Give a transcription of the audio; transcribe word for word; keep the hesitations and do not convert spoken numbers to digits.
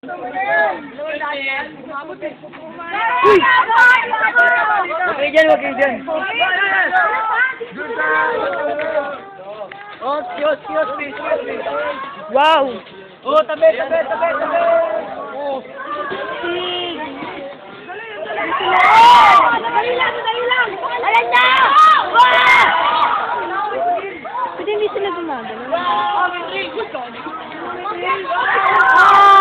Uy! Huwag kayo dyan, huwag kayo dyan. Oh, cute, cute, cute, cute. Wow! Oh, tabi, tabi, tabi, tabi. Oh. Dali lang, dali lang! Alam na! Pwede hindi sila gumagano. Wow!